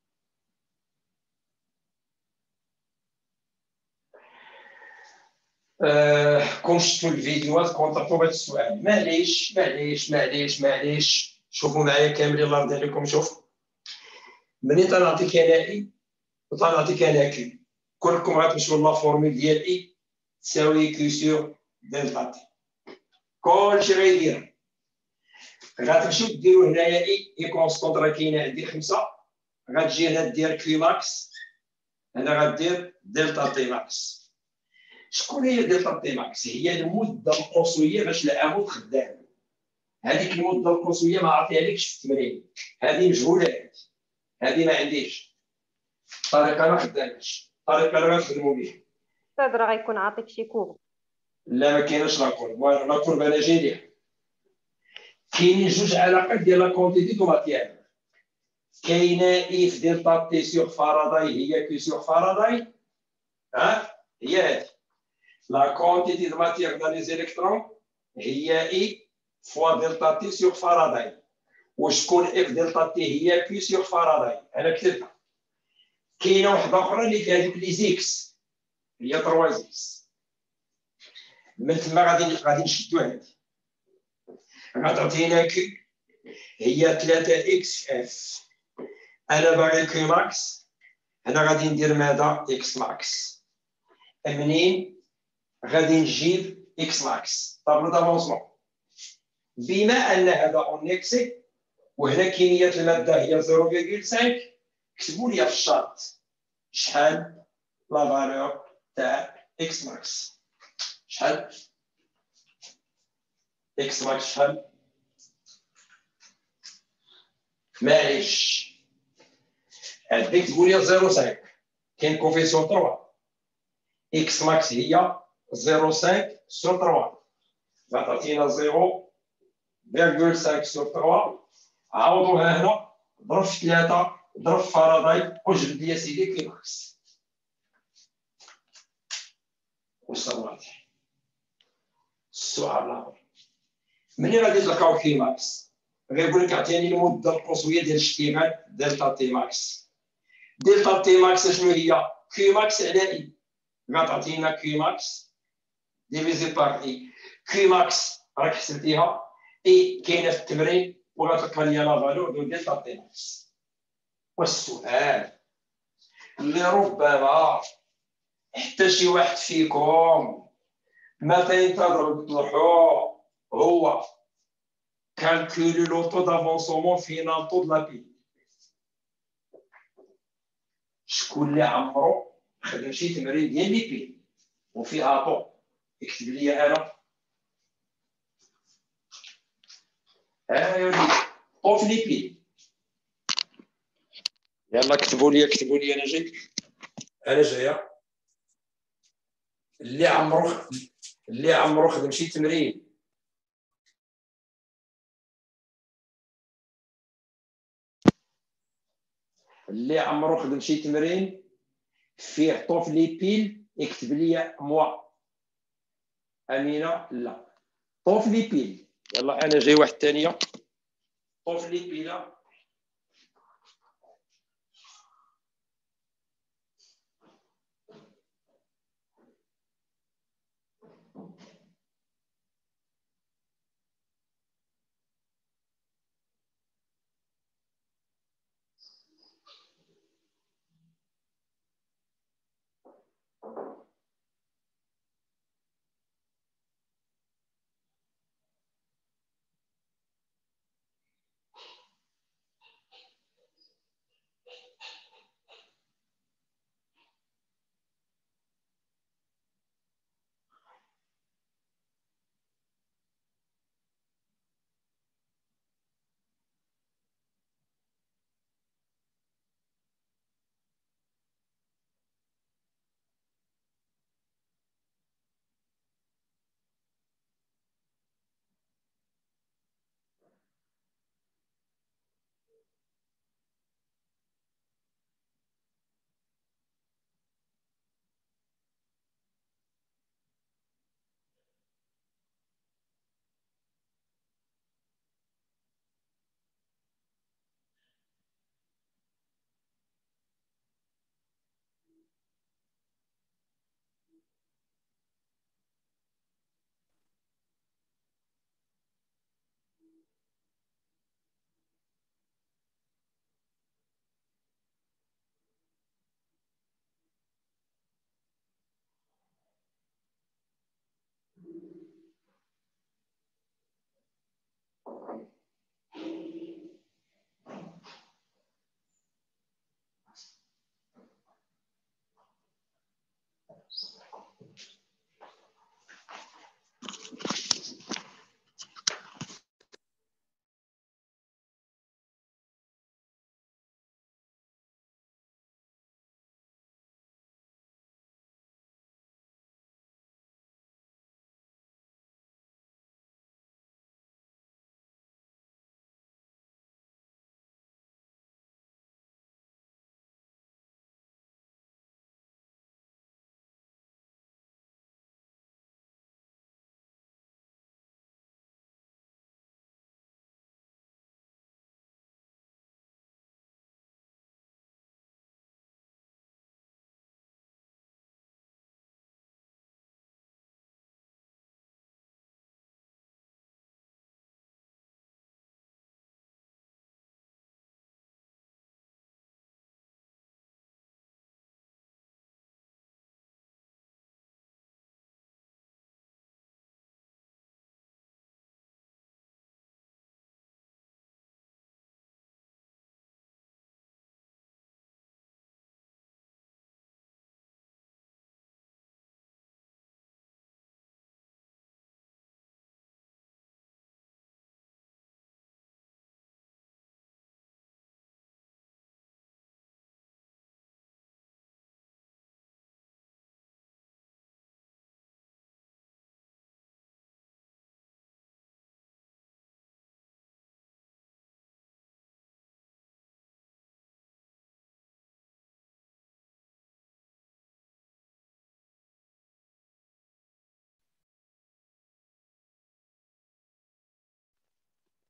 أه كون شفتوا الفيديوهات كونطرطوا بهذا السؤال. معليش معليش معليش معليش شوفوا معايا كاملين الله يرضي عليكم. شوف ملي تنعطيك انا اي وتنعطيك انا كي، كلكم غتمشيو لا فورمول ديال اي تساوي كيو سور دلتا تي، كلشي غيدير. غتمشيو ديروا هنايا اي اي كونستونط راه كاينه عندي خمسه، غتجي هنا دير كيو ماكس، هنا غدير دلتا تي ماكس. شكون هي دلتا تي ماكس؟ هي المده القصويه باش العمود خدام. هذيك المده القصويه ما عرفتيهالكش في التمرين، هذه مجهوله، هذه ما عنديش طريقه ما خداماش، طريقه اللي غنخدموا بها. استاذ راه غيكون عاطيك شي كوب لا ما كايناش لا كورب. فوالا لا كورب انا جاي ليها. كاينين جوج علاقات ديال لا كونتيتي دو ماتيير. كاينه اف دلتا تي سيغ فاراداي هي كي سيغ فاراداي. ها هي هادي لا كونتيتي دو ماتيير دان لي زيليكترون هي اي فوا دلتا تي سيغ فاراداي. وشكون اف دلتا تي هي كي سيغ فاراداي. انا كتبتها. كاينه واحده اخرى اللي فيها دوك لي زيكس هي ثلاثة زيكس. من تما غادي غادي نشدو هادي غتعطينا كي هي ثلاثة اكس اف. انا باغي كي ماكس. هنا غادي ندير ماذا اكس ماكس. منين غادي نجيب اكس ماكس طابلو دافونسمون. بما ان هذا اون اكسي وهنا كميه الماده هي صفر فاصلة خمسة كتبوا لي في الشارت شحال لا فالور تاع اكس ماكس. شحال اكس ماكس شحال؟ معليش عندك تقول لي صفر فاصلة خمسة كاين كوفيسيون ثلاثة. اكس ماكس هي صفر فاصلة خمسة سور ثلاثة غتعطينا صفر فاصلة خمسة سور ثلاثة. عوضوها هنا ضرب في ثلاثة ضرب في فاراداي وجبد لي سيدي كي ماكس. واش واضح؟ السؤال الاخر منين غادي نلقاو كي ماكس؟ غيقول لك اعطيني المده القصويه ديال الاشتغال دلتا تي ماكس. دلتا تي ماكس شنو هي؟ كي ماكس على اي. غتعطينا كي ماكس ديفيزي بار اي. كي ماكس راك حسبتيها اي كاينه في التمرين وغتلقى لي لا فالور دو دلتا تي ماكس. والسؤال اللي ربما حتى شي واحد فيكم ما تينتظر بطلحو هو كالكولي لو طو دافونسمون فينال طو دو لا بي. شكون اللي عمرو خدم شي تمرين ديال لي بي وفيها طو؟ يكتب لي انا. ها يا وليدي طو في لي بي. يلا كتبوا لي كتبوا لي انا جاي انا جايه. اللي عمرو اللي عمرو خدم شي تمرين اللي عمرو خدم شي تمرين فيه طو في لي بيل يكتب لي موا. امينه لا طو في لي بيل. يلا انا جاي واحد ثانيه طو في لي بيل.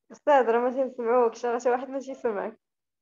استاذ راه ما تنسمعوكش، راه شي واحد ماشي يسمعك.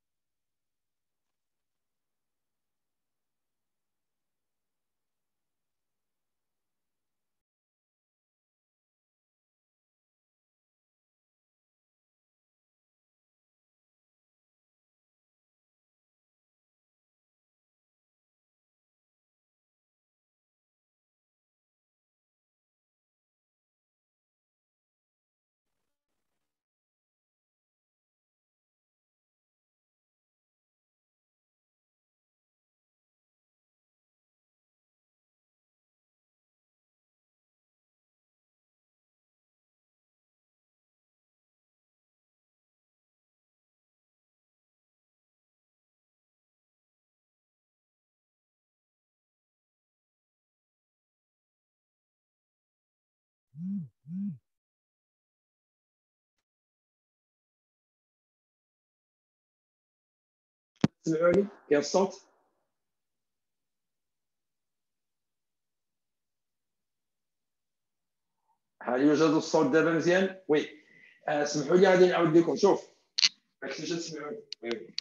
تسمعوني؟ كاين الصوت؟ هل يوجد الصوت دابا مزيان؟ وي. آه، سمحوا لي غادي نعاود لكم. شوف راك تسمعوني؟ وي.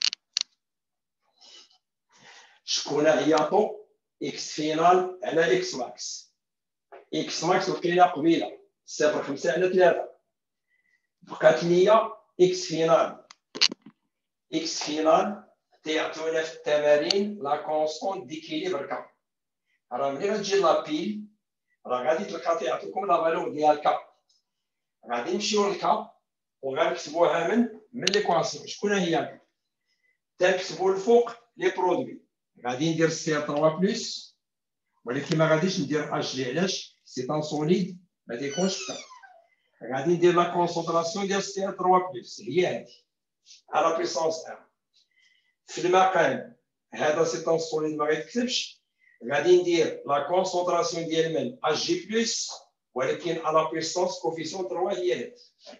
شكون هي طو اكس فينال على اكس ماكس؟ اكس ماكس لقينا قبيله صفر خمسة على ثلاثة، بقات ليا اكس فينال. اكس فينال تيعطونا في التمارين لا كونستون ديكيليبر كا. راه ملي غتجي لابيل راه غادي تلقى تيعطيكم لا فالور ديال كا. غادي نمشيو للكا وغنكتبوها من من ليكواسيون. شكون هي؟ تنكتبوا الفوق لي برودوي. غادي ندير سي ثلاثة بلس، ولكن ما غاديش ندير اش جي. علاش؟ سي طون سوليد ما تيكونش كا. غادي ندير لا كونسونطراسيون ديال سي ثلاثة بلس هي هذه على بيسونس واحد. في المقام هذا سي طون سوليد ما غيتكتبش. غادي ندير لا كونسونطراسيون ديال من اش جي بلس، ولكن على بيسونس كوفيسيون ثلاثة هي هذه.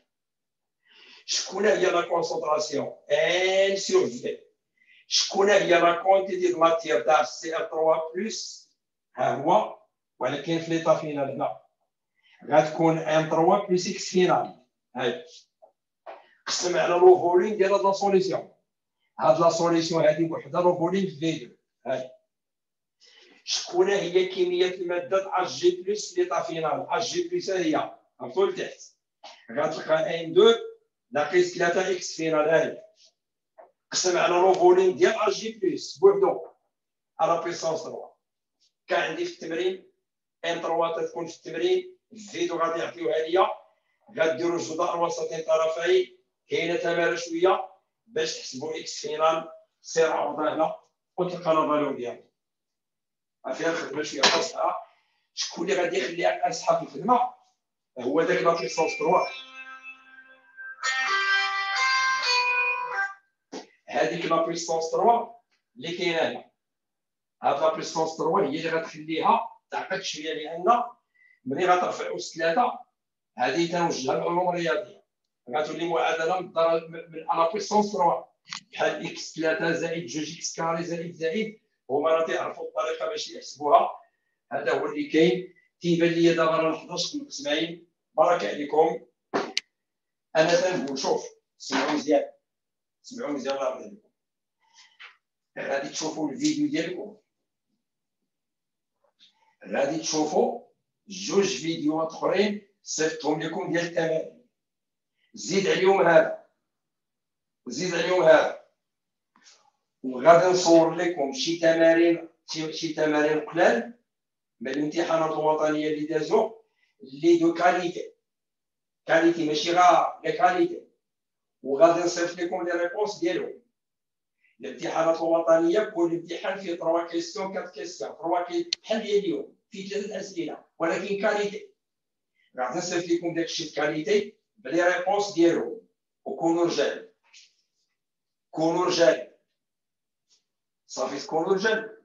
شكون هي لا كونسونطراسيون؟ ان سور في. شكون هي لا كونتي ديال ماتير تاع سي ثلاثة بلس؟ ها هو، ولكن في ليطا فينال هنا غتكون ان ثلاثة بلس اكس فينال. هاي قسم على لو فوليوم ديال هاد لا سوليسيون. هاد لا سوليسيون هادي بوحدها لو فوليوم في فيديو. هاي شكون هي كميه الماده اش جي بلس ليطا فينال؟ اش جي بلس هي عرفتوا لتحت غتلقى ان اثنين ناقص ثلاثة اكس فينال. هاي قسم على لو فوليوم ديال اش جي بلس بوحدو على بيسونس ثلاثة. كان عندي في التمرين ان ثلاثة تكون في التمرين الفيديو غادي يعطيوها ليا. غديروا الجدار الوسطين طرفين كاينه تماره شويه باش تحسبوا اكس فينال. سير عرضه هنا وتلقى لا فالور ديالو. فيها الخدمه شويه خاصه. شكون اللي غادي يخليها اسحه في الخدمه؟ هو داك لا بيسونس ثلاثة. هذيك لا بيسونس ثلاثة اللي كاينه هنا. هاد لا بيسونس ثلاثة هي اللي غتخليها تعقد شويه، لان ملي غترفع اس ثلاثة هذه تنوجهها للعلوم الرياضيه غتولي معادله من على بيسونس ثلاثة بحال اكس ثلاثة زائد جوج اكس كاري زائد زائد. هما راه تيعرفوا الطريقه باش يحسبوها. هذا هو اللي كاين. تيبان لي دابا راه حداش ناقص سبعين. بارك عليكم. انا تنقول شوف سمعوا مزيان، سمعوا مزيان الله يرضي عليكم. غادي تشوفوا الفيديو ديالكم، غادي تشوفوا جوج فيديوهات اخرين صيفطهم لكم ديال التمارين. زيد عليهم هذا زيد عليهم هذا، وغادي نصور لكم شي تمارين شي تمارين قلال من الامتحانات الوطنيه اللي دازوا اللي دو كاليتي كاليتي ماشي غا لا كاليتي. وغادي نصيفط لكم لي ريبونس ديالهم. الامتحانات الوطنيه كل امتحان فيه ثلاثة كيسيون أربعة كيسيون ثلاثة بحال ديال اليوم فيه ثلاثه اسئله ولكن كاليتي. غادي نصيفط لكم داكشي الكاليتي بلي ريبونس ديالهم. وكونوا رجال، كونوا رجال صافي، تكونوا رجال.